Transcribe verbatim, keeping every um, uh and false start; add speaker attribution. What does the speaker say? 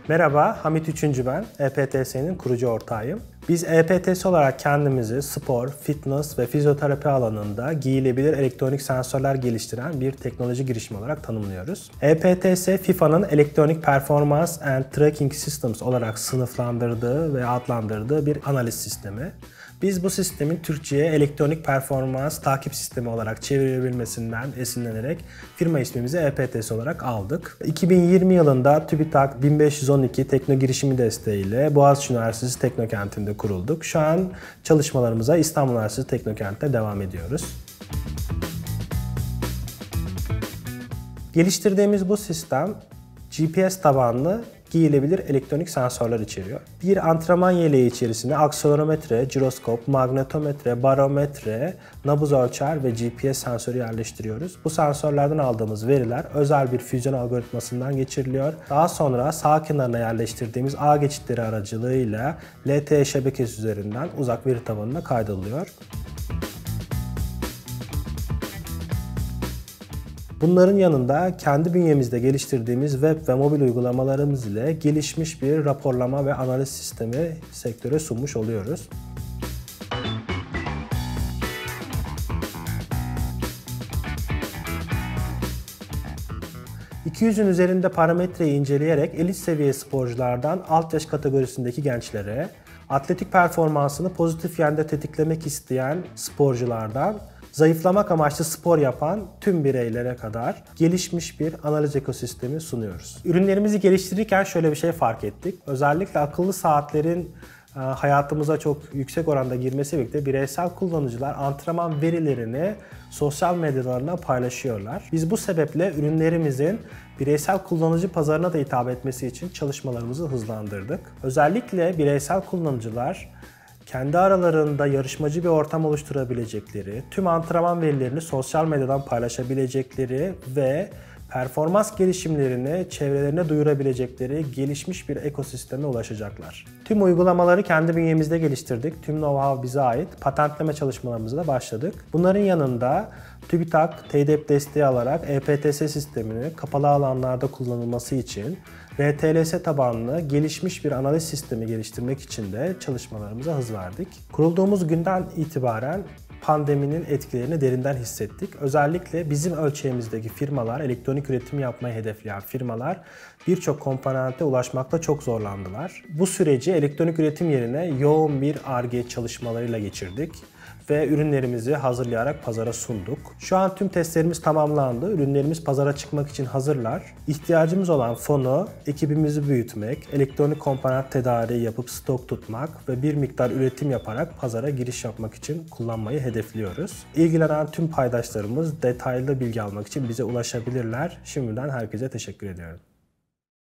Speaker 1: Merhaba, Hamit Üçüncü ben, E P T S'nin kurucu ortağıyım. Biz E P T S olarak kendimizi spor, fitness ve fizyoterapi alanında giyilebilir elektronik sensörler geliştiren bir teknoloji girişimi olarak tanımlıyoruz. E P T S, FIFA'nın Electronic Performance and Tracking Systems olarak sınıflandırdığı ve adlandırdığı bir analiz sistemi. Biz bu sistemin Türkçe'ye elektronik performans takip sistemi olarak çevrilebilmesinden esinlenerek firma ismimizi E P T S olarak aldık. iki bin yirmi yılında TÜBİTAK bin beş yüz on iki Tekno Girişimi desteğiyle Boğaziçi Üniversitesi Teknokent'inde kurulduk. Şu an çalışmalarımıza İstanbul Üniversitesi Teknokent'te devam ediyoruz. Geliştirdiğimiz bu sistem G P S tabanlı giyilebilir elektronik sensörler içeriyor. Bir antrenman yeleği içerisine akselerometre, jiroskop, magnetometre, barometre, nabız ölçer ve G P S sensörü yerleştiriyoruz. Bu sensörlerden aldığımız veriler özel bir füzyon algoritmasından geçiriliyor. Daha sonra sağ kenarına yerleştirdiğimiz ağ geçitleri aracılığıyla L T E şebekesi üzerinden uzak veri tabanına kaydediliyor. Bunların yanında kendi bünyemizde geliştirdiğimiz web ve mobil uygulamalarımız ile gelişmiş bir raporlama ve analiz sistemi sektöre sunmuş oluyoruz. iki yüzün üzerinde parametreyi inceleyerek elit seviye sporculardan alt yaş kategorisindeki gençlere, atletik performansını pozitif yönde tetiklemek isteyen sporculardan zayıflamak amaçlı spor yapan tüm bireylere kadar gelişmiş bir analiz ekosistemi sunuyoruz. Ürünlerimizi geliştirirken şöyle bir şey fark ettik. Özellikle akıllı saatlerin hayatımıza çok yüksek oranda girmesi birlikte bireysel kullanıcılar antrenman verilerini sosyal medyalarına paylaşıyorlar. Biz bu sebeple ürünlerimizin bireysel kullanıcı pazarına da hitap etmesi için çalışmalarımızı hızlandırdık. Özellikle bireysel kullanıcılar kendi aralarında yarışmacı bir ortam oluşturabilecekleri, tüm antrenman verilerini sosyal medyadan paylaşabilecekleri ve performans gelişimlerini çevrelerine duyurabilecekleri gelişmiş bir ekosisteme ulaşacaklar. Tüm uygulamaları kendi bünyemizde geliştirdik. Tüm know-how bize ait. Patentleme çalışmalarımıza da başladık. Bunların yanında TÜBİTAK, TEDEP desteği alarak E P T S sistemini kapalı alanlarda kullanılması için R T L S tabanlı gelişmiş bir analiz sistemi geliştirmek için de çalışmalarımıza hız verdik. Kurulduğumuz günden itibaren pandeminin etkilerini derinden hissettik. Özellikle bizim ölçeğimizdeki firmalar, elektronik üretim yapmayı hedefleyen firmalar birçok komponente ulaşmakta çok zorlandılar. Bu süreci elektronik üretim yerine yoğun bir Ar-Ge çalışmalarıyla geçirdik ve ürünlerimizi hazırlayarak pazara sunduk. Şu an tüm testlerimiz tamamlandı. Ürünlerimiz pazara çıkmak için hazırlar. İhtiyacımız olan fonu, ekibimizi büyütmek, elektronik komponent tedariği yapıp stok tutmak ve bir miktar üretim yaparak pazara giriş yapmak için kullanmayı hedefliyoruz. İlgilenen tüm paydaşlarımız detaylı bilgi almak için bize ulaşabilirler. Şimdiden herkese teşekkür ediyorum.